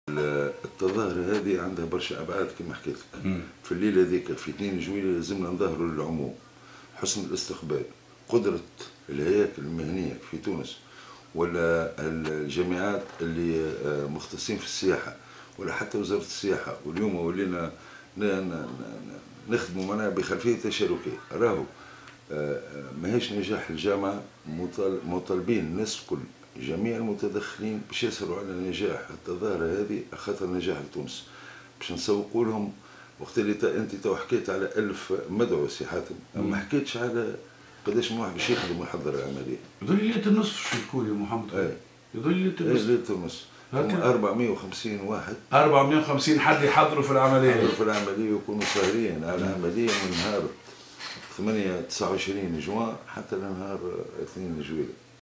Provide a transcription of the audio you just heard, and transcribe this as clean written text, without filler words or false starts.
التظاهرة هذه عندها برشا أبعاد كما حكيت لك. في الليلة ذيك في 2 جويلية لازمنا نظهروا للعموم حسن الاستقبال، قدرة الهياكل المهنية في تونس ولا الجامعات اللي مختصين في السياحة ولا حتى وزارة السياحة، واليوم ولينا نخدموا معنا بخلفية تشاركية. راهو ماهيش نجاح الجامعة، مطالبين الناس الكل جميع المتدخلين باش يسهروا على نجاح التظاهرة هذه، خاطر نجاح لتونس باش نسوقوا لهم. وقت اللي انت تو حكيت على 1000 مدعو سي حاتم، ما حكيتش على قداش من واحد باش يخدم ويحضر العملية. يظل ليلة النصف شاركوا يا محمد. يظل ليلة النصف. ليلة النصف 450 واحد، 450 حد يحضروا في العملية. يحضروا في العملية ويكونوا ساهرين على العملية من نهار 29 جوان حتى لنهار 2 جويلية.